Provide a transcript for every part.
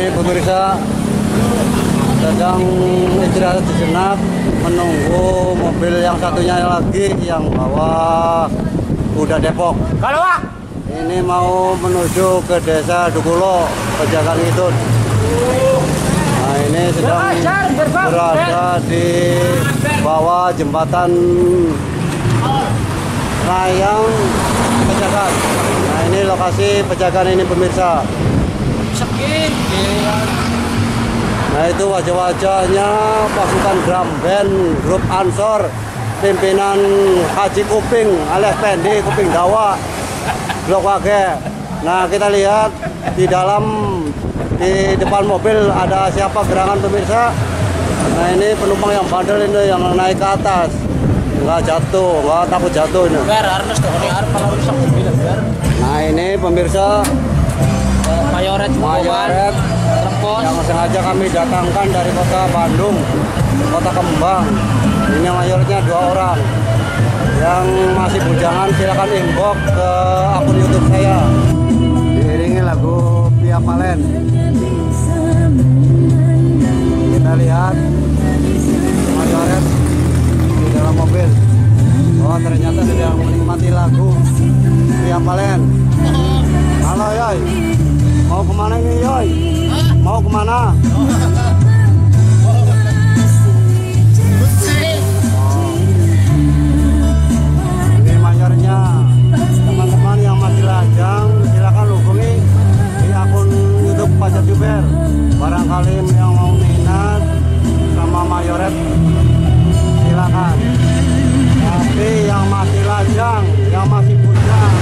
ini pemirsa sedang istirahat sejenak menunggu mobil yang satunya lagi yang bawa kuda Depok. Kalau ini mau menuju ke desa Dukulo, Pejagan Ngidul. Nah ini sedang berada di bawah jembatan layang Pejagan. Nah ini lokasi Pejagan ini pemirsa. Nah itu wajah-wajahnya pasukan drum band grup Ansor pimpinan Haji Kuping alias Pendi Kuping Dawa Blok Wage. Nah kita lihat di depan mobil ada siapa gerangan pemirsa. Nah ini penumpang yang bandel ini yang naik ke atas, nggak jatuh, nggak takut jatuh ini. Nah ini pemirsa Mayoret yang sengaja kami datangkan dari kota Bandung, kota Kembang. Ini mayornya 2 orang. Yang masih bujangan silakan inbox ke akun YouTube saya. Diiringi lagu Via Valen. Kita lihat mayoret di dalam mobil. Oh ternyata sedang menikmati lagu Via Valen. Halo Yoy, mau kemana ini Yoy? Mau kemana? Ini mayornya. Teman-teman yang masih lajang silakan hubungi di akun YouTube Fajar Juber. Barangkali yang mau minat sama mayoret silakan. Tapi yang masih lajang, yang masih bujang,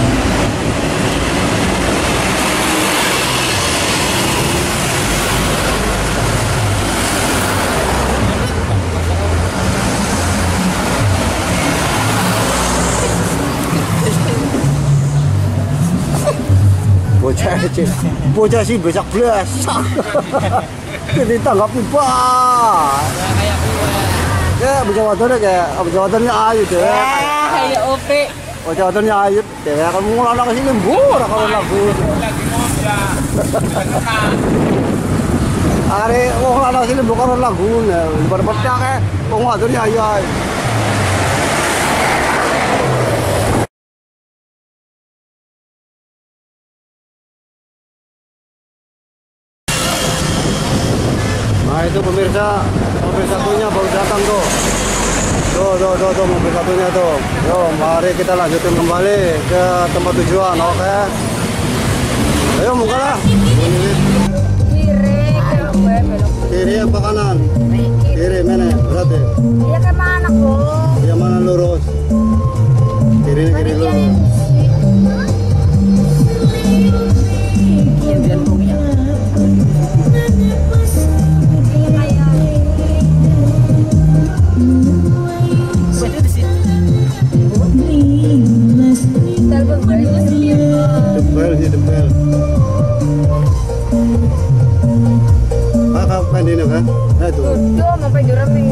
bocah sih becak belas. Jadi tanggapi pak. Ya bocah wadannya ayu deh. kayak OP. Bocah wadannya ayu deh. Kamu ngulana ke sini murah kalau lagu. Are wong ngulana sini bukan lagu nih. Berpecah ke wong wadannya ayu. Nah itu pemirsa, mobil satunya baru datang tuh. Tuh mobil satunya tuh. Yo, mari kita lanjutin kembali ke tempat tujuan, oke? Ayo bukalah. Kiri apa kanan? Kiri mana? Berarti? Iya ke mana kok? Yang mana lurus? Kiri lurus. Dempel. Kakak pendino kan? Nah itu. Tuh mau pengen rame.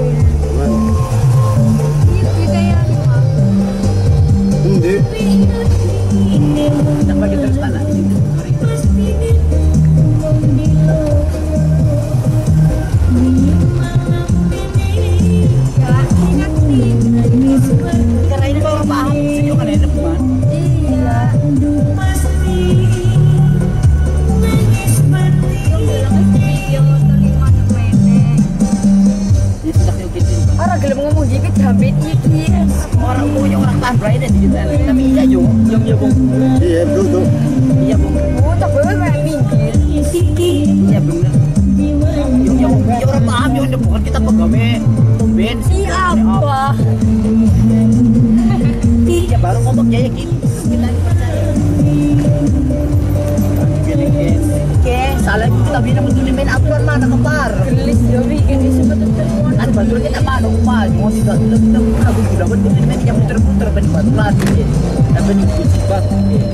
Kita yang Hindi. Tak bagi terus tanah. Karena ini kalau paham sejuk kan enak banget. iya. Orang gelem ngomong dikit jambit iki. Orang punya orang tambrai dan digital. Tapi iya jo, iya bung. Iya tuh. Iya bung. Oh, tak boleh main pinggir. Iya benar. Yang orang paham yang bukan kita pegawai pom bensin. Apa? Iya baru ngomong jaya gini. Kita percaya. Oke, salah kita bilang betul main aturan mana kepar. Gelis yo bikin di sebetulnya. Kan betul kita mana upah, mau tidak kita aku sudah betul main yang muter-muter ban batu lagi. Dan ban kunci batu.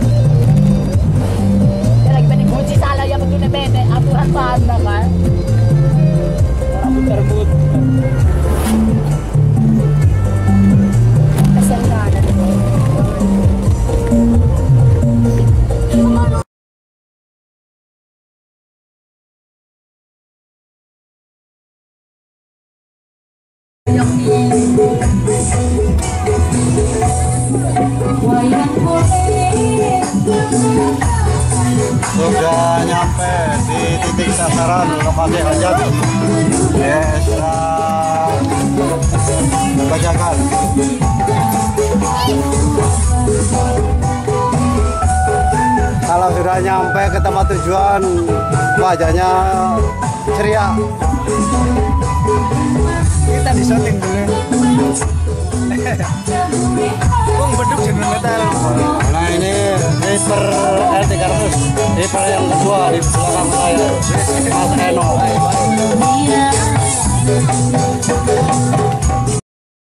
Ya lagi ban kunci salah ya betul main aturan mana kan. Orang muter-muter. Sudah nyampe di titik sasaran lokasi hajat desa Bajakan. Kalau sudah nyampe ke tempat tujuan, wajahnya ceria. Kita disoting dulu. Bung beduk jeneng metal. Nah ini Reaper R300, Reaper yang kedua di belakang saya, Mas Eno.